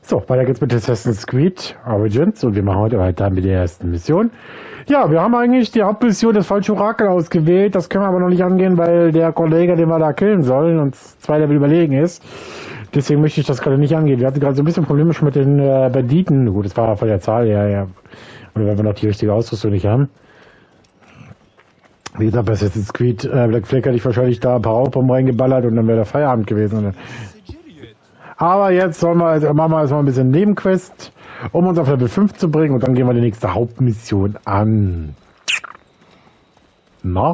So, weiter geht's mit Assassin's Creed Origins und wir machen heute weiter mit der ersten Mission. Ja, wir haben eigentlich die Hauptmission des falschen Orakel ausgewählt. Das können wir aber noch nicht angehen, weil der Kollege, den wir da killen sollen, uns 2 Level überlegen ist. Deswegen möchte ich das gerade nicht angehen. Wir hatten gerade so ein bisschen Probleme schon mit den Banditen. Gut, das war von der Zahl her, ja. Oder wenn wir noch die richtige Ausrüstung nicht haben. Wie gesagt, bei Assassin's Creed Black Flag hätte ich wahrscheinlich da ein paar Rauchbomben reingeballert und dann wäre der Feierabend gewesen. Aber jetzt machen wir erstmal ein bisschen Nebenquest, um uns auf Level 5 zu bringen und dann gehen wir die nächste Hauptmission an. Na?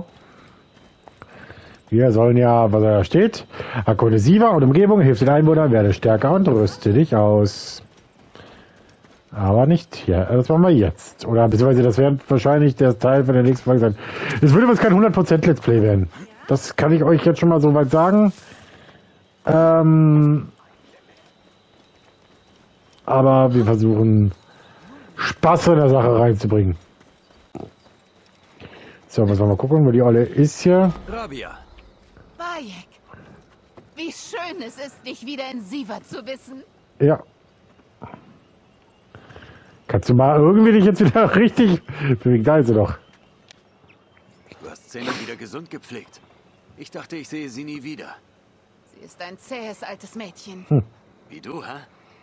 Wir sollen ja, was da steht, erkunde Siva und Umgebung, hilf den Einwohnern, werde stärker und rüste dich aus. Aber nicht hier, das machen wir jetzt. Oder beziehungsweise das wird wahrscheinlich der Teil von der nächsten Folge sein. Es würde jetzt kein 100% Let's Play werden. Das kann ich euch jetzt schon mal so weit sagen. Aber wir versuchen Spaß in der Sache reinzubringen. So, was wollen wir gucken, wo die Olle ist hier. Rabia. Bayek, wie schön es ist, dich wieder in Siva zu wissen. Ja. Kannst du mal irgendwie dich jetzt wieder richtig bewegen? Da ist sie doch. Du hast Zähne wieder gesund gepflegt. Ich dachte, ich sehe sie nie wieder. Sie ist ein zähes altes Mädchen. Wie du, hä?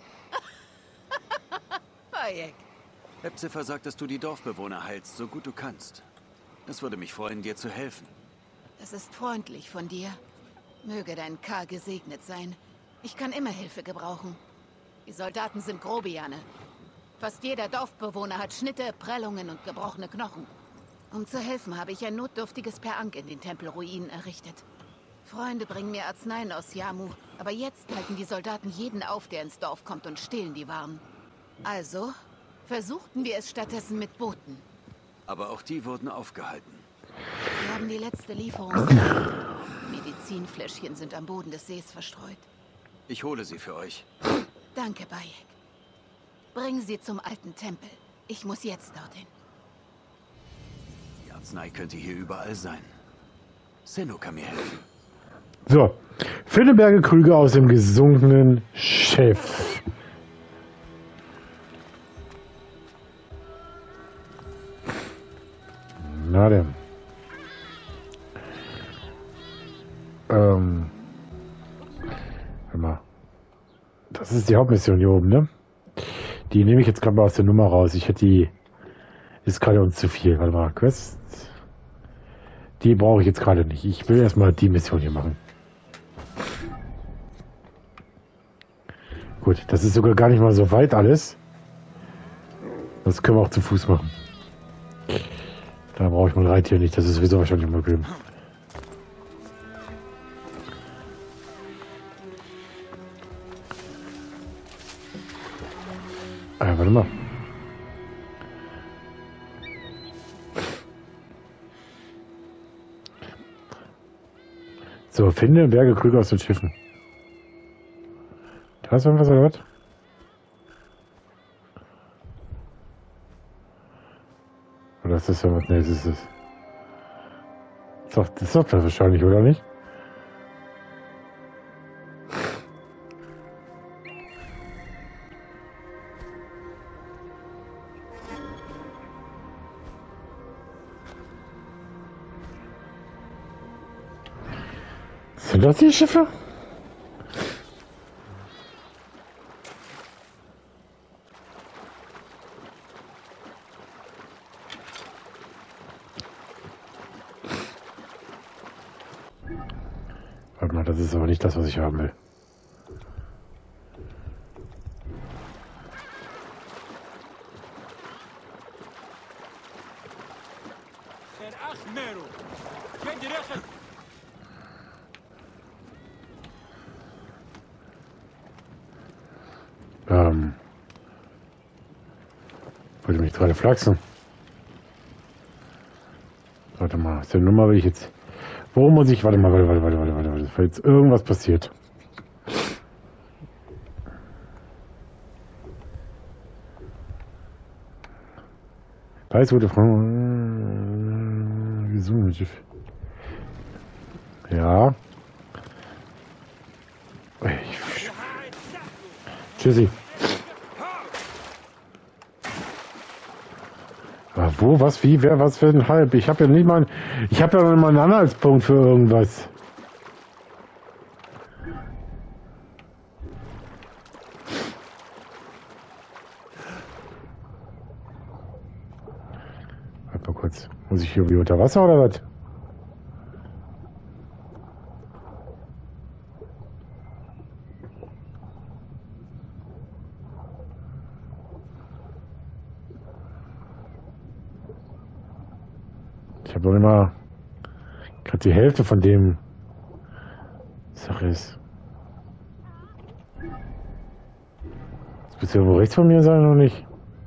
Bayek, Hepziffer sagt, dass du die Dorfbewohner heilst, so gut du kannst. Es würde mich freuen, dir zu helfen. das ist freundlich von dir. Möge dein K gesegnet sein. Ich kann immer Hilfe gebrauchen. Die Soldaten sind Grobiane. Fast jeder Dorfbewohner hat Schnitte, Prellungen und gebrochene Knochen. Um zu helfen, habe ich ein notdürftiges Perank in den Tempelruinen errichtet. Freunde bringen mir Arzneien aus Yamu, aber jetzt halten die Soldaten jeden auf, der ins Dorf kommt und stehlen die Waren. Also versuchten wir es stattdessen mit Booten. Aber auch die wurden aufgehalten. Wir haben die letzte Lieferung. Medizinfläschchen sind am Boden des Sees verstreut. Ich hole sie für euch. Danke, Bayek. Bring sie zum alten Tempel. Ich muss jetzt dorthin. Die Arznei könnte hier überall sein. Senno kann mir helfen. So. Finde Bergekrüge aus dem gesunkenen Schiff. Na denn. Warte mal. Das ist die Hauptmission hier oben, ne? Die nehme ich jetzt gerade mal aus der Nummer raus. Ich hätte die... Ist gerade uns zu viel. Warte mal, Quest. Die brauche ich jetzt gerade nicht. Ich will erstmal die Mission hier machen. Gut, das ist sogar gar nicht mal so weit alles. Das können wir auch zu Fuß machen. Da brauche ich mein Reittier nicht. Das ist sowieso wahrscheinlich mal bequem. Warte mal. So, finde Bergekrüge aus den Schiffen. Da ist irgendwas oder was? Oder ist das irgendwas? Ne, das ist es. Das ist doch das wahrscheinlich, oder nicht? Sind das die Schiffe? Warte mal, das ist aber nicht das, was ich haben will. Wollte mich gerade flachsen. Warte mal, aus der Nummer will ich jetzt... Wo muss ich... Warte mal. Ist jetzt irgendwas passiert. Da ist gute Frau. Ja. Tschüssi. wo, was, wie, wer, was für ein Halb? Ich habe ja nicht mal, ich habe ja noch mal einen Anhaltspunkt für irgendwas. Warte mal kurz. Muss ich hier wie unter Wasser oder was? Ich habe doch immer gerade die Hälfte von dem Sache ist. Das bist du ja wohl rechts von mir sein oder nicht?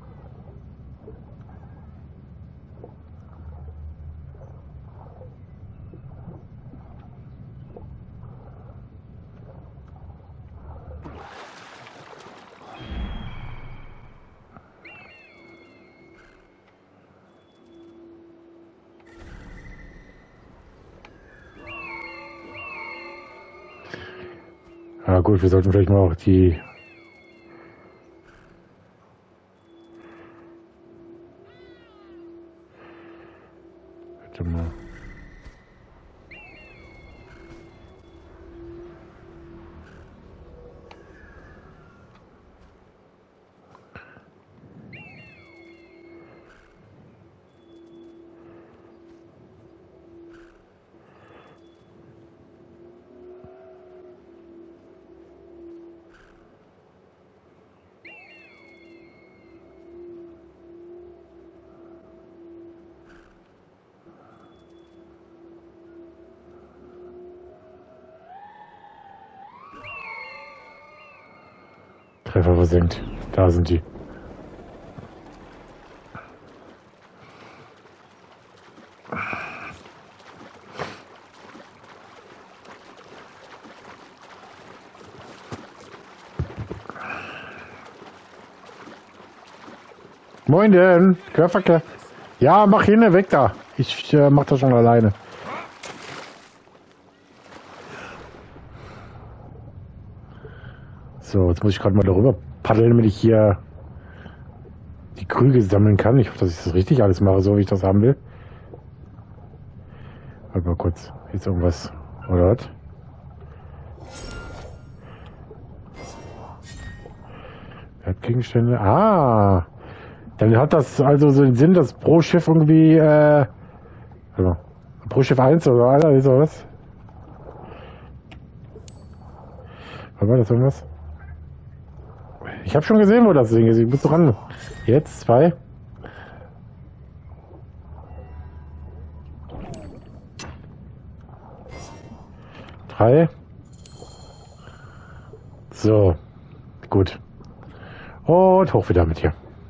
Ja gut, wir sollten vielleicht mal auch die... Warte mal. Treffer versenkt. Da sind die. Moin denn, Querverkehr. Ja, mach hin, weg da. Ich mach das schon alleine. So, jetzt muss ich gerade mal darüber paddeln, damit ich hier die Krüge sammeln kann. Ich hoffe, dass ich das richtig alles mache, so wie ich das haben will. Warte mal kurz. Jetzt irgendwas. Oder was? Wertgegenstände. Ah! Dann hat das also so den Sinn, dass pro Schiff irgendwie, also, pro Schiff 1 oder einer ist oder was? War das irgendwas? Ich habe schon gesehen, wo das Ding ist. Ich muss ran. Jetzt 2. Drei. So. Gut. Und hoch wieder mit hier.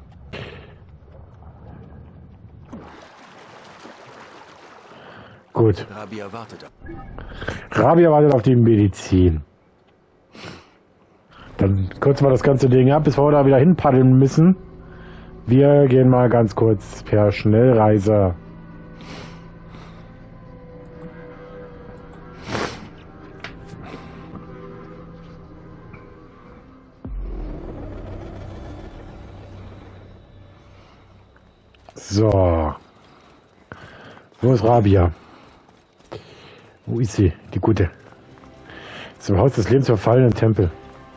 Gut. Rabia wartet. Rabia wartet auf die Medizin. Dann kürzen wir das ganze Ding ab, bis wir da wieder hinpaddeln müssen. Wir gehen mal ganz kurz per Schnellreise. So. Wo ist Rabia? Wo ist sie, die Gute? Zum Haus des Lebens verfallenen Tempel.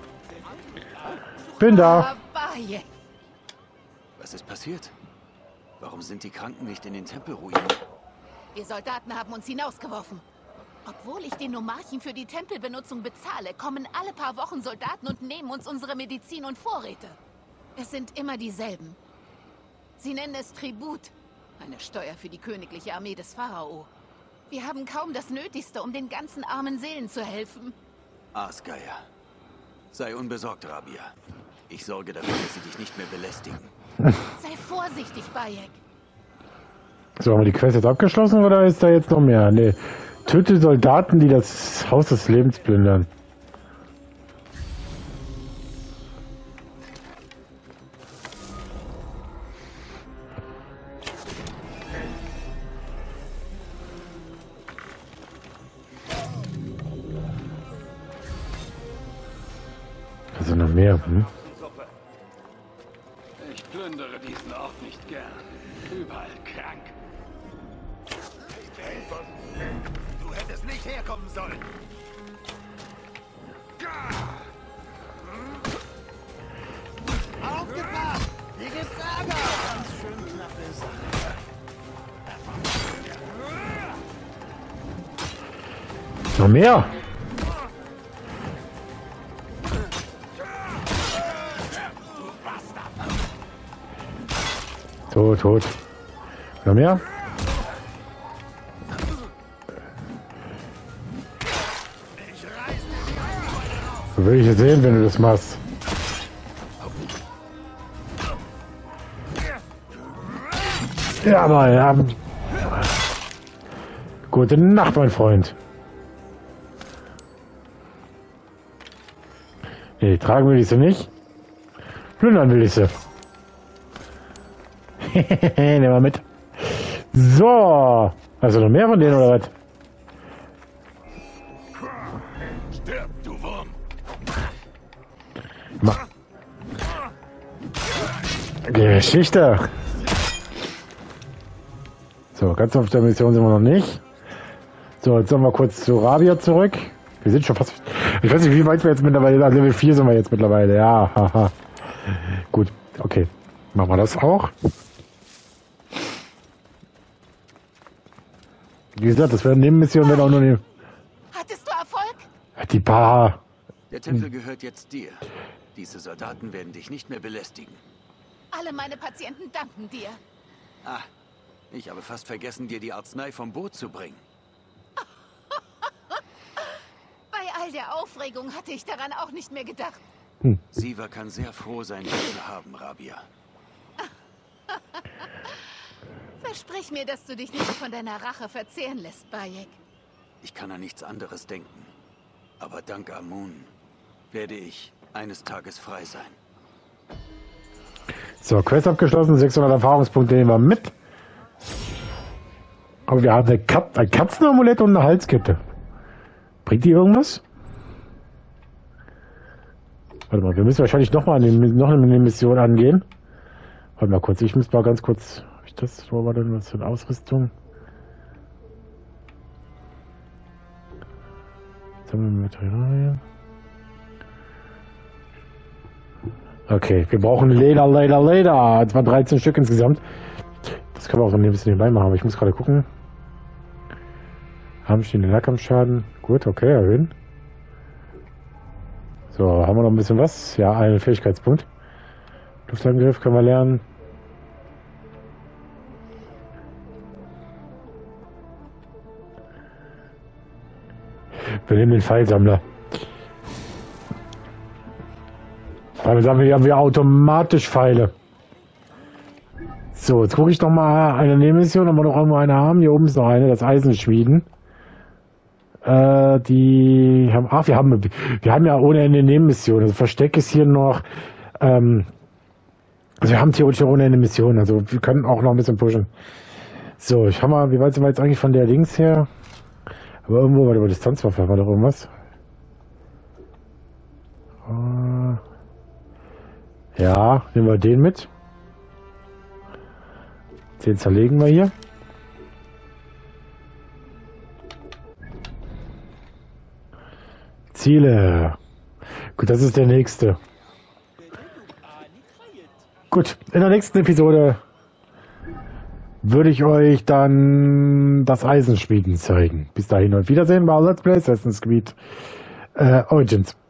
Bin da. Bayek. Was ist passiert? Warum sind die Kranken nicht in den Tempelruinen? Wir Soldaten haben uns hinausgeworfen. Obwohl ich den Nomarchen für die Tempelbenutzung bezahle, kommen alle paar Wochen Soldaten und nehmen uns unsere Medizin und Vorräte. Es sind immer dieselben. Sie nennen es Tribut. Eine Steuer für die königliche Armee des Pharao. Wir haben kaum das Nötigste, um den ganzen armen Seelen zu helfen. Aasgeier. Sei unbesorgt, Rabia. Ich sorge dafür, dass sie dich nicht mehr belästigen. Sei vorsichtig, Bayek. So, haben wir die Quest jetzt abgeschlossen oder ist da jetzt noch mehr? Nee. Töte Soldaten, die das Haus des Lebens plündern. Also noch mehr, hm? Ich plündere diesen Ort nicht gern. Überall krank. Du hättest nicht herkommen sollen. Aufgepasst! Hier gibt's Ärger! Ganz schön knappe Sache. Noch mehr? Tot. Noch mehr? So will ich es sehen, wenn du das machst. Ja, aber ja. Gute Nacht, mein Freund. Nee, tragen will ich sie nicht. Plündern will ich sie. Nehmen wir mit. So. Also noch mehr von denen oder was? Stirb, du Wurm. Geschichte. So, ganz auf der Mission sind wir noch nicht. So, jetzt sollen wir kurz zu Rabia zurück. Wir sind schon fast... Ich weiß nicht, wie weit wir jetzt mittlerweile... Also Level 4 sind wir jetzt mittlerweile. Ja, haha. Gut, okay. Machen wir das auch. Wie gesagt, das werden Nebenmissionen, werden auch nur nehmen. Hattest du Erfolg? Die paar... Der Tempel gehört jetzt dir. Diese Soldaten werden dich nicht mehr belästigen. Alle meine Patienten danken dir. Ah, ich habe fast vergessen, dir die Arznei vom Boot zu bringen. Bei all der Aufregung hatte ich daran auch nicht mehr gedacht. Siva kann sehr froh sein, dich zu haben, Rabia. Versprich mir, dass du dich nicht von deiner Rache verzehren lässt, Bayek. Ich kann an nichts anderes denken. Aber dank Amun werde ich eines Tages frei sein. So, Quest abgeschlossen, 600 Erfahrungspunkte nehmen wir mit. Aber wir haben ein Katzenamulett und eine Halskette. Bringt die irgendwas? Warte mal, wir müssen wahrscheinlich noch eine Mission angehen. Warte mal kurz, ich muss mal ganz kurz... Hab ich das? Wo war denn was für eine Ausrüstung? Sammeln Materialien. Okay, wir brauchen Leder. Es waren 13 Stück insgesamt. Das können wir auch noch ein bisschen nebenbei machen, aber ich muss gerade gucken. Haben wir den Nahkampfschaden? Gut, okay, erhöhen. So, haben wir noch ein bisschen was? Ja, einen Fähigkeitspunkt. Luftangriff können wir lernen. Wir nehmen den Pfeilsammler. Damit haben wir automatisch Pfeile. So, jetzt gucke ich noch mal eine Nebenmission, ob wir noch irgendwo eine haben. Hier oben ist noch eine, das Eisenschmieden. Die haben, wir haben ja ohne Ende Nebenmissionen. Also Versteck ist hier noch, also wir haben theoretisch ohne Ende Missionen. Also wir können auch noch ein bisschen pushen. So, ich habe mal, wie weit sind wir jetzt eigentlich von der links her? Aber irgendwo bei der Distanzwaffe haben wir doch irgendwas. Ja, nehmen wir den mit. Den zerlegen wir hier. Ziele. Gut, das ist der nächste. Gut, in der nächsten Episode würde ich euch dann das Eisenschmieden zeigen. Bis dahin und Wiedersehen bei Let's Play Assassin's Creed Origins.